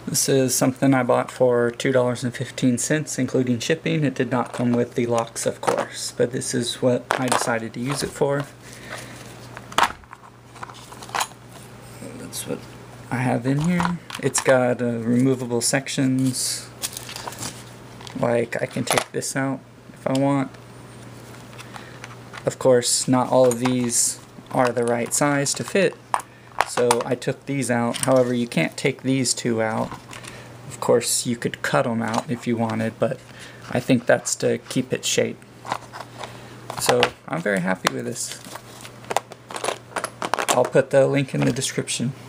This is something I bought for $2.15, including shipping. It did not come with the locks, of course, but this is what I decided to use it for. That's what I have in here. It's got removable sections, like I can take this out if I want. Of course, not all of these are the right size to fit, so I took these out. However, you can't take these two out. Of course, you could cut them out if you wanted, but I think that's to keep its shape. So I'm very happy with this. I'll put the link in the description.